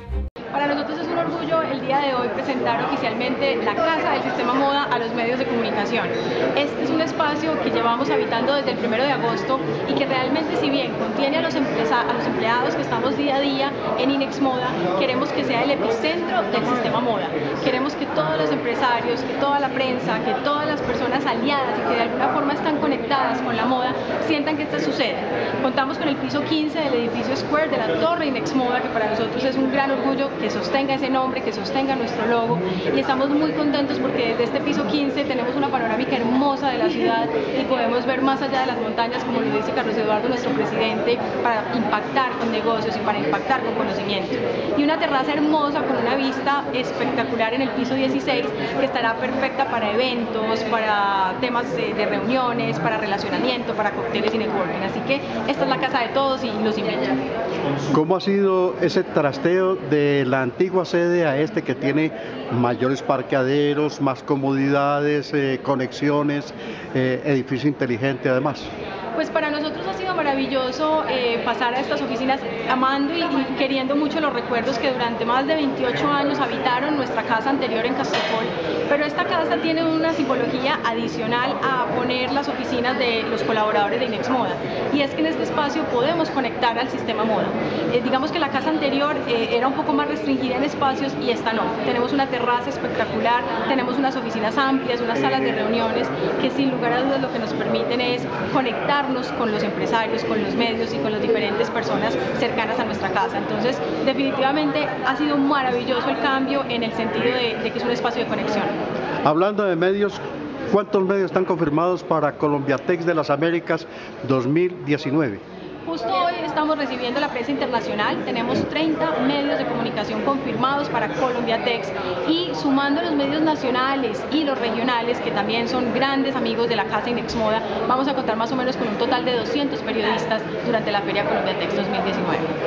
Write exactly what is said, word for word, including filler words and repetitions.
Para nosotros es un orgullo el día de hoy presentar oficialmente la Casa del Sistema Moda a los medios de comunicación. Este es un espacio que llevamos habitando desde el primero de agosto y que realmente, si bien contiene a los, a los empleados que estamos día a día en INEX Moda, queremos que sea el epicentro del sistema moda. Queremos que todos los empresarios, que toda la prensa, que todas las personas aliadas y que de alguna forma están conectadas con la moda sientan que esto sucede. Contamos con el piso quince del edificio Square de la Torre INEX Moda, que para nosotros es un gran orgullo que sostenga ese nombre, que sostenga nuestro logo, y estamos muy contentos porque desde este piso quince tenemos una panorámica hermosa de la ciudad y podemos ver más allá de las montañas, como lo dice Carlos Eduardo, nuestro presidente, para impactar con negocios y para impactar con conocimiento. Y una terraza hermosa con una vista espectacular en el piso dieciséis, que estará perfecta para eventos, para temas de, de reuniones, para relacionamiento, para cócteles y networking. Así que esta es la casa de todos y los invito. ¿Cómo ha sido ese trasteo de la antigua sede a este, que tiene mayores parqueaderos, más comodidades, eh, conexiones, eh, edificio inteligente además? Pues para nosotros ha sido maravilloso eh, pasar a estas oficinas amando y, y queriendo mucho los recuerdos que durante más de veintiocho años habitaron nuestra casa anterior en Castropol, pero esta casa tiene una simbología adicional a poner las oficinas de los colaboradores de INEX Moda, y es que en este espacio podemos conectar al sistema moda. Eh, digamos que la casa anterior eh, era un poco más restringida en espacios y esta no. Tenemos una terraza espectacular, tenemos unas oficinas amplias, unas salas de reuniones que sin lugar a dudas lo que nos permiten es conectar con los empresarios, con los medios y con las diferentes personas cercanas a nuestra casa. Entonces, definitivamente ha sido maravilloso el cambio en el sentido de, de que es un espacio de conexión. Hablando de medios, ¿cuántos medios están confirmados para Colombiatex de las Américas dos mil diecinueve? Justo hoy estamos recibiendo la prensa internacional, tenemos treinta medios de comunicación confirmados para Colombiatex, y sumando los medios nacionales y los regionales, que también son grandes amigos de la casa INEX Moda, vamos a contar más o menos con un total de doscientos periodistas durante la Feria Colombiatex dos mil diecinueve.